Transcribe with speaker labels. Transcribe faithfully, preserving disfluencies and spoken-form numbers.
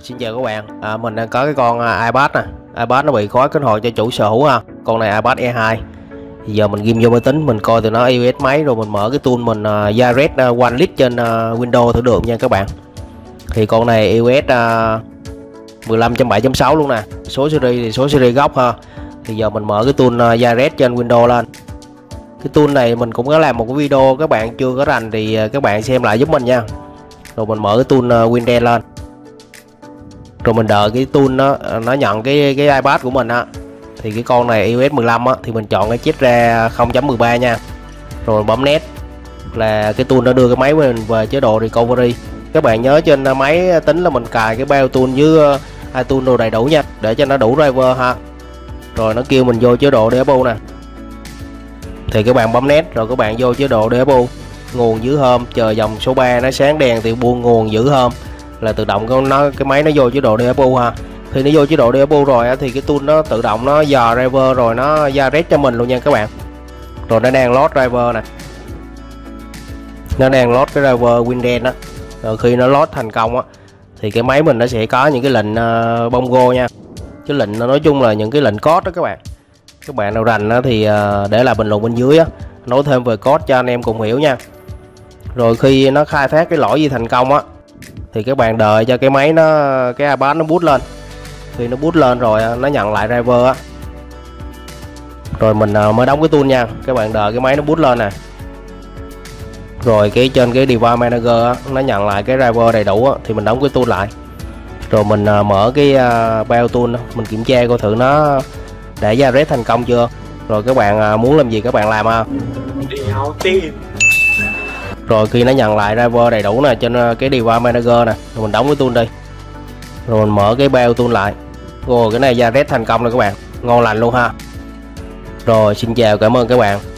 Speaker 1: Xin chào các bạn, à, mình đang có cái con uh, iPad nè. iPad nó bị khóa kết nối cho chủ sở hữu ha. Con này iPad e hai. Thì giờ mình ghim vô máy tính, mình coi từ nó iOS mấy rồi mình mở cái tool mình uh, Yared uh, OneList trên uh, Windows thử được nha các bạn. Thì con này iOS uh, mười lăm chấm bảy chấm sáu luôn nè. Số series thì số series gốc ha. Thì giờ mình mở cái tool uh, Yared trên Windows lên. Cái tool này mình cũng có làm một cái video, các bạn chưa có rành thì uh, các bạn xem lại giúp mình nha. Rồi mình mở cái tool uh, Windows lên. Rồi mình đợi cái tool nó nó nhận cái cái iPad của mình á. Thì cái con này iOS mười lăm á thì mình chọn cái chip ra không chấm mười ba nha. Rồi bấm Next là cái tool nó đưa cái máy của mình về chế độ recovery. Các bạn nhớ trên máy tính là mình cài cái BIOS tool với iTunes đồ đầy đủ nha, để cho nó đủ driver ha. Rồi nó kêu mình vô chế độ đê ép u nè. Thì các bạn bấm Next rồi các bạn vô chế độ đê ép u. Nguồn giữ hôm, chờ dòng số ba nó sáng đèn thì buông nguồn giữ hôm là tự động con nó cái máy nó vô chế độ đê ép u ha. Khi nó vô chế độ đê ép u rồi thì cái tool nó tự động nó dò driver rồi nó ra red cho mình luôn nha các bạn. Rồi nó đang load driver nè, nó đang load cái driver Windows đó. Rồi khi nó load thành công á thì cái máy mình nó sẽ có những cái lệnh uh, bongo nha. Cái lệnh nói chung là những cái lệnh code đó các bạn. Các bạn nào rành đó thì uh, để lại bình luận bên dưới á, nói thêm về code cho anh em cùng hiểu nha. Rồi khi nó khai thác cái lỗi gì thành công á thì các bạn đợi cho cái máy nó cái iPad nó boot lên. Khi nó boot lên rồi nó nhận lại driver á, rồi mình mới đóng cái tool nha. Các bạn đợi cái máy nó boot lên nè. Rồi cái trên cái device manager á, nó nhận lại cái driver đầy đủ á, thì mình đóng cái tool lại. Rồi mình mở cái BIOS tool đó, mình kiểm tra coi thử nó để ra red thành công chưa. Rồi các bạn muốn làm gì các bạn làm ha.
Speaker 2: Đéo tin.
Speaker 1: Rồi khi nó nhận lại driver đầy đủ nè trên cái device manager nè, rồi mình đóng cái tool đi. Rồi mình mở cái BIOS tool lại. Rồi cái này ra red thành công rồi các bạn. Ngon lành luôn ha. Rồi xin chào, cảm ơn các bạn.